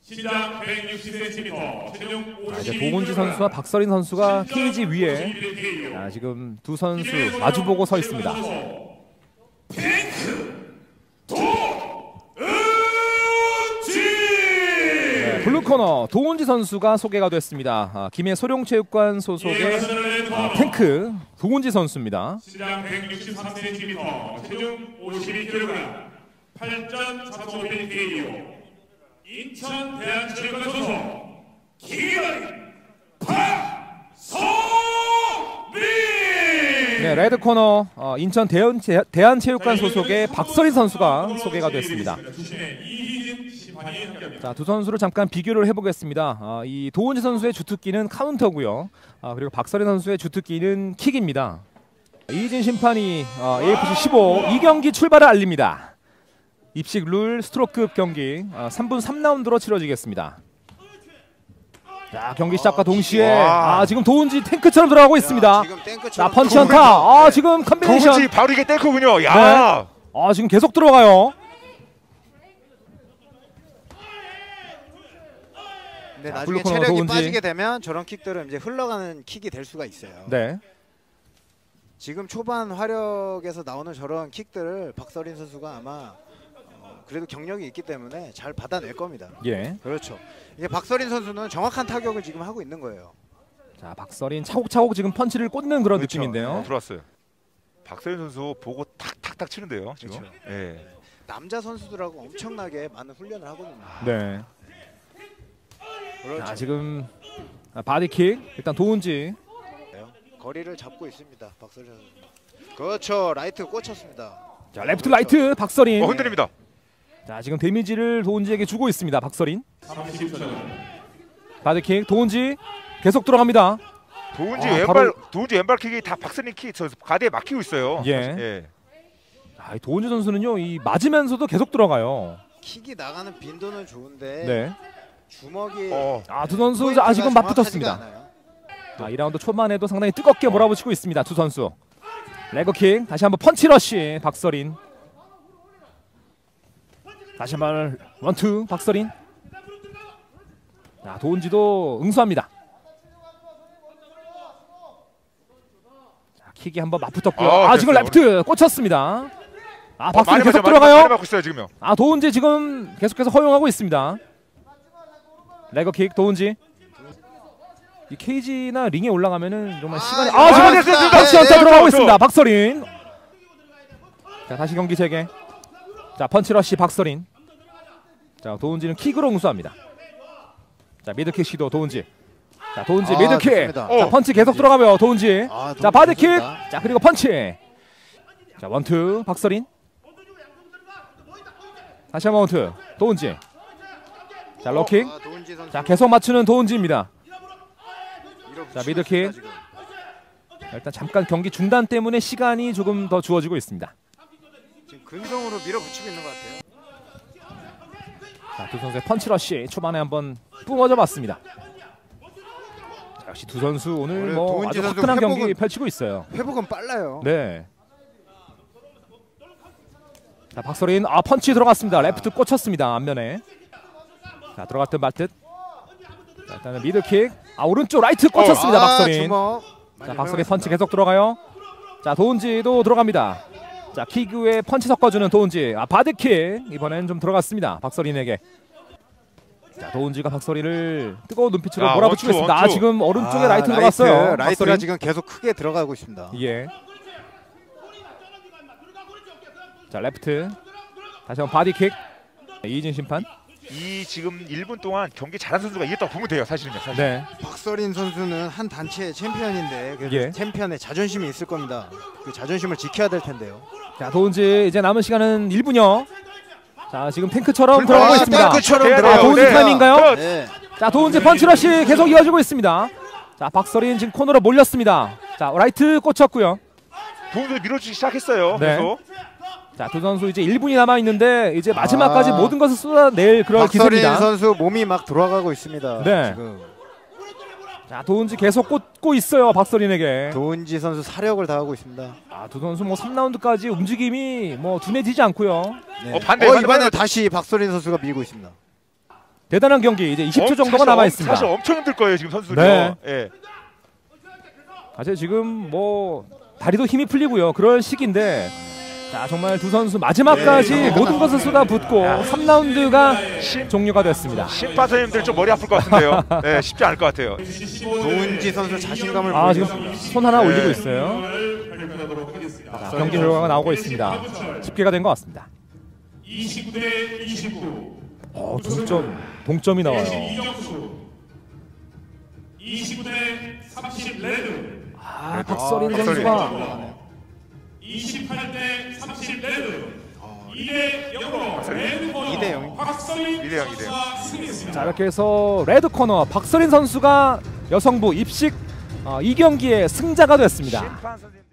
신장 160cm, 체중 이제 52kg. 도훈지 선수와 박서린 선수가 케이지 위에 지금 두 선수 마주보고 서 있습니다. 블루코너 도훈지 선수가 소개가 됐습니다. 김해 소룡체육관 소속의 탱크 도훈지 선수입니다. 신장 163cm, 체중 52kg, 8전 4.5kg. 인천 대한체육관 소속 기가리 박서린. 네, 레드 코너 인천 대한체육관 소속의 박서린 선수가 소개가 됐습니다. 자, 두 선수를 잠깐 비교를 해보겠습니다. 이 도훈지 선수의 주특기는 카운터고요. 그리고 박서린 선수의 주특기는 킥입니다. 이희진 심판이 AFC 15 2경기 출발을 알립니다. 입식 룰 스트로크급 경기 3분 3라운드로 치러지겠습니다. 자, 경기 시작과 동시에 지금 도훈지 탱크처럼 들어가고 있습니다. 자, 펀치 안타. 지금 컨비네이션. 도훈지 바로 이게 탱크군요. 야. 네. 지금 계속 들어가요. 근데 나중에 체력이 도훈지. 빠지게 되면 저런 킥들은 이제 흘러가는 킥이 될 수가 있어요. 네. 지금 초반 화력에서 나오는 저런 킥들을 박서린 선수가 아마 그래도 경력이 있기 때문에 잘 받아낼 겁니다. 예. 그렇죠. 이게 박서린 선수는 정확한 타격을 지금 하고 있는 거예요. 자, 박서린 차곡차곡 지금 펀치를 꽂는 그런 그렇죠. 느낌인데요. 들어왔어요. 박서린 선수 보고 탁탁탁 치는데요. 지금. 그렇죠. 예. 남자 선수들하고 엄청나게 많은 훈련을 하거든요. 네. 그렇죠. 자, 지금 바디킥 일단 도훈지. 거리를 잡고 있습니다. 박서린 선수. 그렇죠. 라이트 꽂혔습니다. 자, 레프트 라이트 박서린. 흔들립니다. 자, 지금 데미지를 도훈지에게 주고 있습니다. 박서린. 바디킥 도훈지 계속 들어갑니다. 도훈지 왼발 도훈지 왼발킥이 다 박서린 킥 가드에 막히고 있어요. 예. 예. 이 도훈지 선수는요, 이 맞으면서도 계속 들어가요. 킥이 나가는 빈도는 좋은데 네. 주먹이 두 선수 지금 맞붙었습니다. 2라운드 초반에도 상당히 뜨겁게 몰아붙이고 있습니다. 두 선수. 레그킥 다시 한번 펀치러시 박서린. 다시 한번 원투 박서린. 자, 도훈지도 응수합니다. 자, 킥이 한번 맞붙었고요. 지금 레프트 꽂혔습니다. 박서린 계속 들어가요. 많이 맞고 있어요, 지금요. 도훈지 지금 계속해서 허용하고 있습니다. 레그킥 도훈지. 이 케이지나 링에 올라가면은 정말 시간이 지금 펀치 안타 들어가고 있습니다. 박서린. 자, 다시 경기 재개. 자, 펀치러시 박서린. 자, 도훈지는 킥으로 응수합니다. 자, 미드킥 시도 도훈지. 자, 도훈지 미드킥. 자, 펀치 계속 들어가고요. 도훈지. 자, 바디킥. 자, 그리고 펀치. 자, 원투 박서린. 다시 한번 원투 도훈지. 자, 로킥. 자, 계속 맞추는 도훈지입니다. 자, 미드킥. 일단 잠깐 경기 중단 때문에 시간이 조금 더 주어지고 있습니다. 지금 근성으로 밀어붙이고 있는 것 같아요. 자, 두 선수의 펀치러시 초반에 한번 뿜어져 봤습니다. 자, 역시 두 선수 오늘 뭐 아주 화끈한 경기 펼치고 있어요. 회복은 빨라요. 네. 자, 박서린 펀치 들어갔습니다. 레프트 꽂혔습니다. 앞면에. 자, 들어갔던 말듯. 자, 일단은 미드킥. 오른쪽 라이트 꽂혔습니다. 박서린. 자, 박서린 펀치 계속 들어가요. 자, 도훈지도 들어갑니다. 자, 킥 후에 펀치 섞어주는 도훈지. 바디킥 이번엔 좀 들어갔습니다. 박서린에게. 자, 도훈지가 박서린을 뜨거운 눈빛으로 몰아붙이고 있습니다. 지금 오른쪽에 라이트 들어갔어요. 라이트가 지금 계속 크게 들어가고 있습니다. 예. 자, 레프트. 다시 한번 바디킥. 이희진 심판. 이 지금 1분 동안 경기 잘한 선수가 이겼다고 보면 돼요, 사실은요. 사실. 네. 박서린 선수는 한 단체의 챔피언인데 그래서 챔피언의 자존심이 있을 겁니다. 그 자존심을 지켜야 될 텐데요. 자, 도훈지 이제 남은 시간은 1분여. 자, 지금 탱크처럼 들어가고 있습니다. 탱크처럼 도훈지 타임인가요? 네. 자, 도훈지 펀치러시 계속 이어지고 있습니다. 자, 박서린 지금 코너로 몰렸습니다. 자, 라이트 꽂혔고요. 도훈지 밀어주기 시작했어요. 네. 계속. 자, 두 선수 이제 1분이 남아 있는데 이제 마지막까지 모든 것을 쏟아낼 그런 기세입니다. 박서린 선수 몸이 막 돌아가고 있습니다. 네. 지금. 자, 도훈지 계속 꽂고 있어요. 박서린에게. 도훈지 선수 사력을 다하고 있습니다. 두 선수 뭐 3라운드까지 움직임이 뭐 둔해지지 않고요. 네. 반대, 이번에 다시 박서린 선수가 밀고 있습니다. 대단한 경기 이제 20초 정도가 사실 남아 있습니다. 사실 엄청 힘들 거예요 지금 선수들이. 네. 예. 사실 지금 뭐 다리도 힘이 풀리고요. 그럴 시기인데 자 정말 두 선수 마지막까지 네. 모든 것을 쏟아붓고 3라운드가 종료가 됐습니다. 심판 선생님들 좀 머리 아플 것 같은데요. 네, 쉽지 않을 것 같아요. 도은지 선수 자신감을 아 지금 보여줬습니다. 손 하나 네. 올리고 있어요. 자, 경기 결과가 나오고 있습니다. 집계가 된 것 같습니다. 29대 29. 동점이 나와요. 이정수. 29대 30 레드. 아 박서린 박서린. 선수가 28대 30 레드. 2대 0으로 레드 코너 2대 0. 박서린 2대 0, 2대 0. 선수가 승리했습니다. 자 이렇게 해서 레드 코너 박서린 선수가 여성부 입식 2경기의 승자가 됐습니다. 심판 선생님.